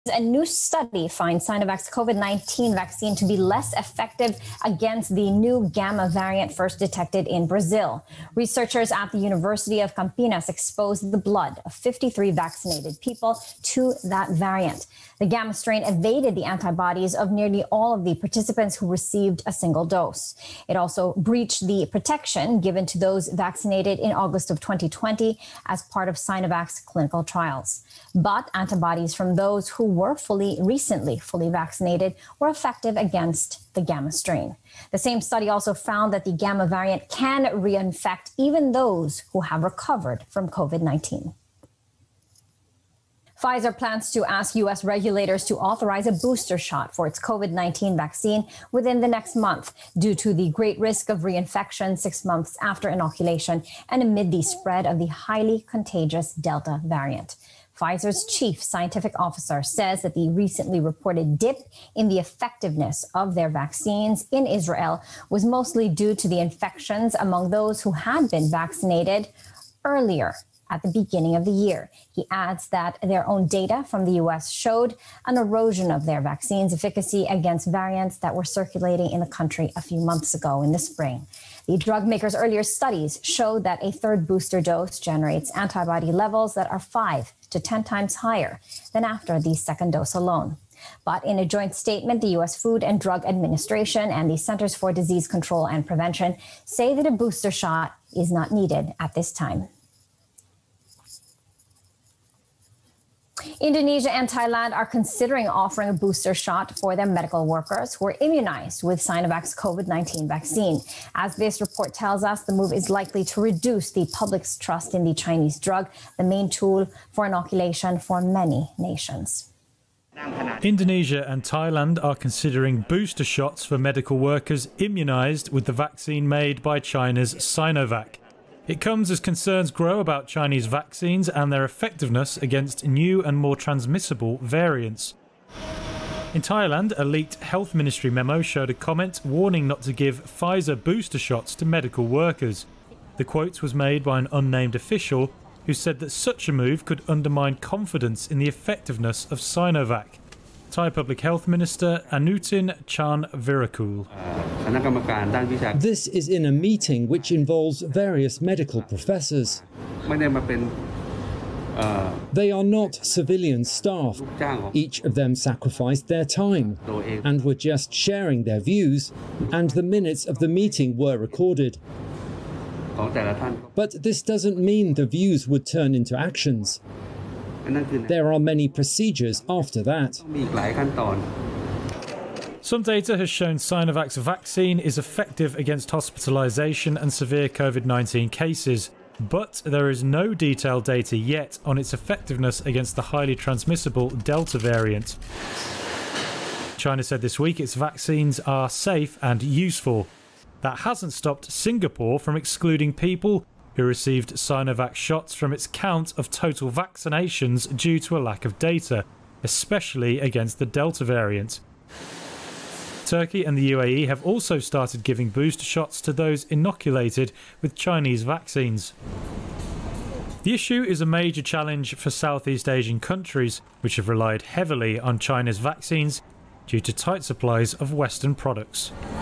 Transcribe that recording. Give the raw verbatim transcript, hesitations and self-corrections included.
A new study finds Sinovac's COVID nineteen vaccine to be less effective against the new Gamma variant first detected in Brazil. Researchers at the University of Campinas exposed the blood of fifty-three vaccinated people to that variant. The Gamma strain evaded the antibodies of nearly all of the participants who received a single dose. It also breached the protection given to those vaccinated in August of twenty twenty as part of Sinovac's clinical trials. But antibodies from those who were fully recently fully vaccinated were effective against the Gamma strain. The same study also found that the Gamma variant can reinfect even those who have recovered from COVID nineteen. Pfizer plans to ask U S regulators to authorize a booster shot for its COVID nineteen vaccine within the next month due to the great risk of reinfection six months after inoculation and amid the spread of the highly contagious Delta variant. Pfizer's chief scientific officer says that the recently reported dip in the effectiveness of their vaccines in Israel was mostly due to the infections among those who had been vaccinated earlier at the beginning of the year. He adds that their own data from the U S showed an erosion of their vaccine's efficacy against variants that were circulating in the country a few months ago in the spring. The drug maker's earlier studies showed that a third booster dose generates antibody levels that are five to ten times higher than after the second dose alone. But in a joint statement, the U S Food and Drug Administration and the Centers for Disease Control and Prevention say that a booster shot is not needed at this time. Indonesia and Thailand are considering offering a booster shot for their medical workers who are immunized with Sinovac's COVID nineteen vaccine. As this report tells us, the move is likely to reduce the public's trust in the Chinese drug, the main tool for inoculation for many nations. Indonesia and Thailand are considering booster shots for medical workers immunized with the vaccine made by China's Sinovac. It comes as concerns grow about Chinese vaccines and their effectiveness against new and more transmissible variants. In Thailand, a leaked health ministry memo showed a comment warning not to give Pfizer booster shots to medical workers. The quote was made by an unnamed official who said that such a move could undermine confidence in the effectiveness of Sinovac. Thai Public Health Minister Anutin Charnvirakul. This is in a meeting which involves various medical professors. They are not civilian staff. Each of them sacrificed their time and were just sharing their views, and the minutes of the meeting were recorded. But this doesn't mean the views would turn into actions. There are many procedures after that. Some data has shown Sinovac's vaccine is effective against hospitalisation and severe COVID nineteen cases, but there is no detailed data yet on its effectiveness against the highly transmissible Delta variant. China said this week its vaccines are safe and useful. That hasn't stopped Singapore from excluding people who received Sinovac shots from its count of total vaccinations due to a lack of data, especially against the Delta variant. Turkey and the U A E have also started giving booster shots to those inoculated with Chinese vaccines. The issue is a major challenge for Southeast Asian countries, which have relied heavily on China's vaccines due to tight supplies of Western products.